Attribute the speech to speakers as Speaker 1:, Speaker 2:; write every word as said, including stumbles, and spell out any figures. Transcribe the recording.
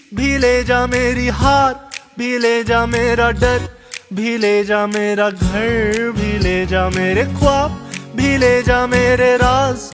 Speaker 1: भी ले जा मेरी हार, भी ले जा मेरा डर, भी ले जा मेरा घर, भी ले जा मेरे ख्वाब, भी ले जा मेरे राज,